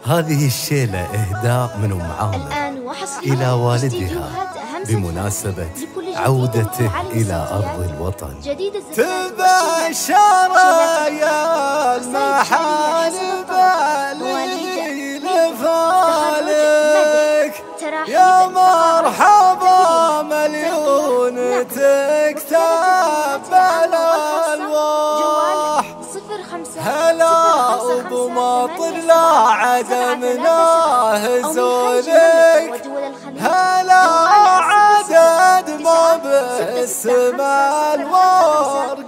هذه الشيلة إهداء من أم عامر إلى والدها بمناسبة عودته إلى أرض الوطن. تبشر يا المحارب اللي لفالك، يا مرحبا مليون تكتب الألواح. هلا أبو مطر لا عدمنا هزولك، هلا عدد ما بالسما الورق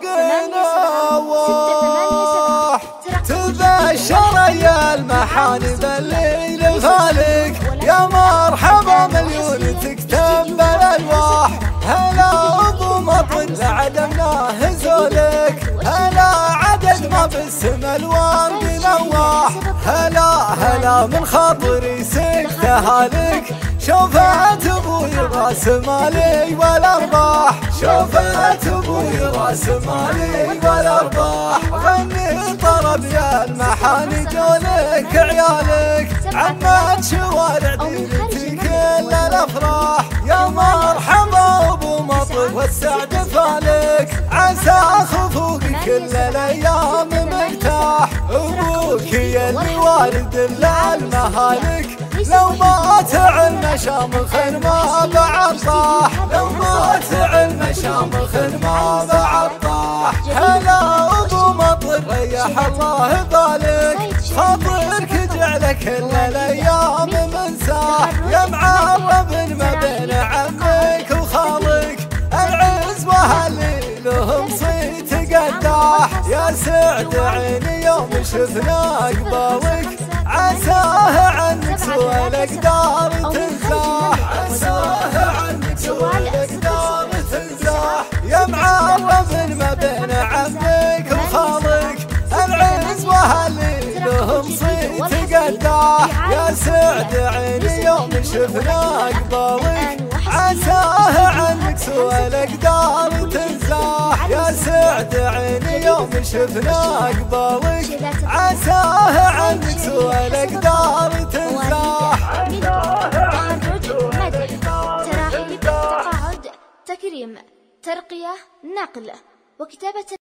نواح. تبشر يا المحارب اللي لفالك، يا مرحبا مليون تكتب الألواح. هلا أبو مطر لا عدمنا هزولك، هلا عدد ما بالسما الورق نواح. هلا من خاطري سكتها لك، شوفت ابوي راس مالي والارباح، شوفت ابوي راس مالي والارباح. غني طرب يا المحاني جولك عيالك، عمت شوارع دينتي كل الافراح. يا مرحبا ابو مطر والسعد فالك، عسى خفوق كل الايام مرتاح. ابوك يا اللي والد المهالك، لو ما تعلم شامخ ما بعد طاح، لو ما تعلم شامخ ما بعد طاح. هلا ابو مطر ريح الله بالك، خاطرك جعل كل الايام منساح. يا معرب ما بين عمك وخالك، العز وهاللي لهم صيت قداح. يا سعد عيني يوم شفنا قبالك، عساه عنك سوى الاقدار تنزاح، عساه عنك سوى الاقدار تنزاح. يا معرب ما بين عمك وخالك، العز وهاللي لهم صيت قداح. يا سعد عيني يوم شفنا قبالك، عساه عنك سوى الاقدار تنزاح. يا سعد عيني يوم شفنا قبالك، عساه عنك سوى الاقدار تنزاح. تراحيب، تقاعد، تكريم، ترقية، نقل وكتابة.